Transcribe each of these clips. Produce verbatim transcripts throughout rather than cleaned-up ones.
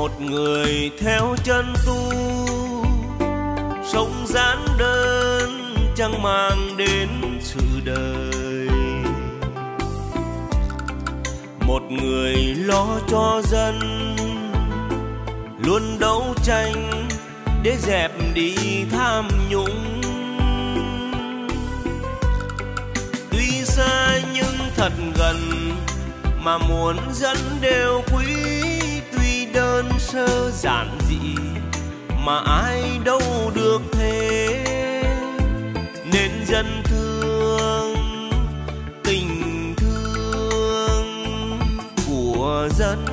Một người theo chân tu, sống giản đơn chẳng mang đến sự đời. Một người lo cho dân, luôn đấu tranh để dẹp đi tham nhũng. Tuy xa nhưng thật gần, mà muốn dân đều quý. Tuy đơn sơ giản dị, mà ai đâu được thế. Nên dân thương, tình thương của dân.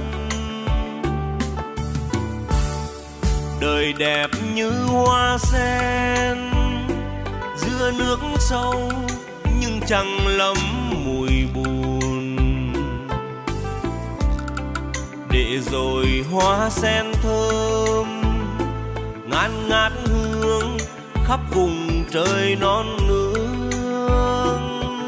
Đời đẹp như hoa sen giữa nước sâu, nhưng chẳng lắm mùi buồn. Để rồi hoa sen thơm ngát ngát hương khắp vùng trời non nước.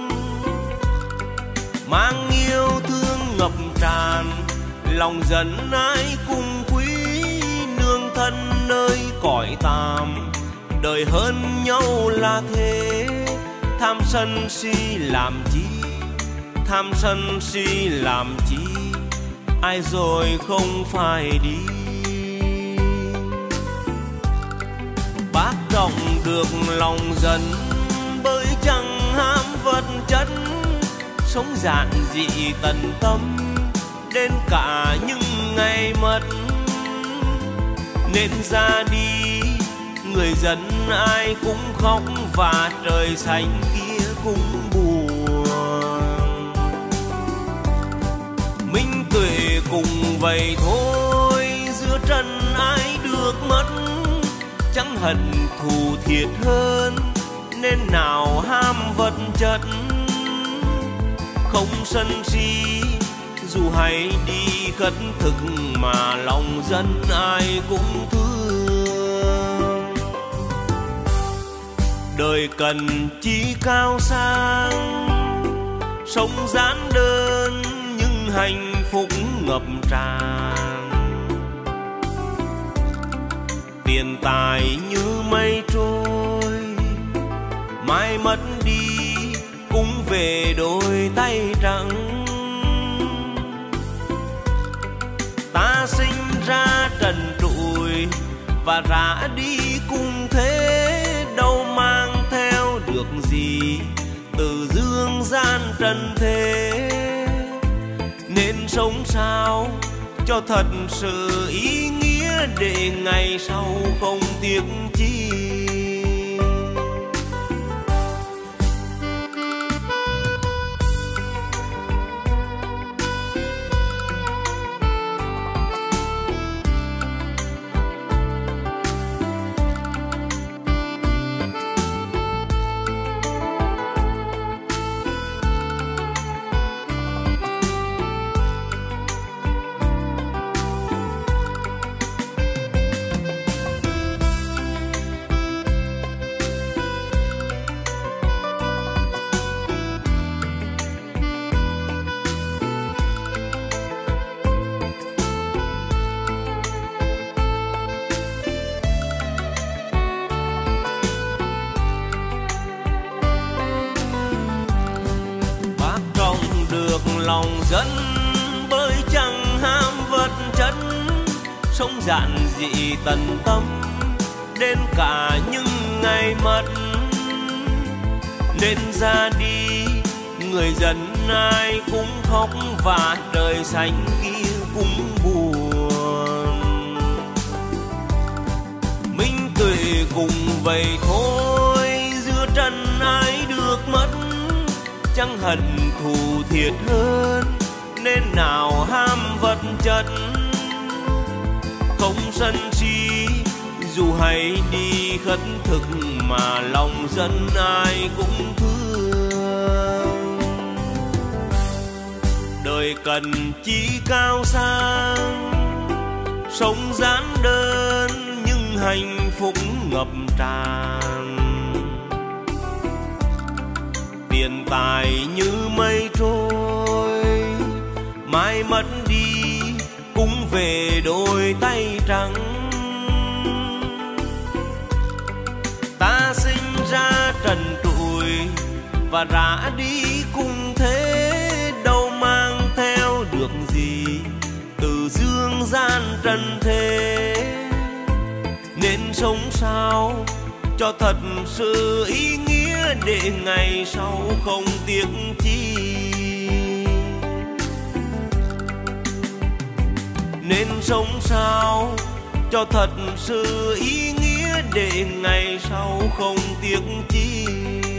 Mang yêu thương ngập tràn, lòng dân ai cùng quý. Nương thân nơi cõi tạm, đời hơn nhau là thế. Tham sân si làm chi, tham sân si làm chi, ai rồi không phải đi. Bác trọng được lòng dân, bởi chẳng ham vật chất. Sống giản dị tận tâm, đến cả những ngày mất. Nên ra đi, người dân ai cũng khóc, và trời xanh kia cũng buồn. Minh tuệ cùng vậy thôi, giữa trần ai được mất. Chẳng hận thù thiệt hơn, nên nào ham vật chất. Không sân si, dù hay đi khất thực, mà lòng dân ai cũng thương. Đời cần chi cao sang, sống giản đơn nhưng hạnh phúc ngập tràn. Tiền tài như mây trôi, mai mất đi cũng về đôi tay trắng. Ta sinh ra trần trụi và ra đi cùng thế, đâu mang theo được gì từ dương gian trần thế. Nên sống sao cho thật sự ý nghĩa, để ngày sau không tiếc chi. Lòng dân bởi chẳng ham vật chất, sống giản dị tận tâm, đến cả những ngày mất. Nên ra đi, người dân ai cũng khóc, và đời xanh kia cũng buồn. Minh tuệ cùng vậy thôi, giữa trần ai được mất. Chẳng hận thù thiệt hơn, nên nào ham vật chất. Không sân si, dù hay đi khất thực, mà lòng dân ai cũng thương. Đời cần chi cao sang, sống giản đơn nhưng hạnh phúc ngập tràn. Tiền tài như mây trôi, mai mất đi cũng về đôi tay trắng. Ta sinh ra trần trụi và ra đi cùng thế, đâu mang theo được gì từ dương gian trần thế. Nên sống sao cho thật sự ý nghĩa, để ngày sau không tiếc chi. Nên sống sao cho thật sự ý nghĩa, để ngày sau không tiếc chi.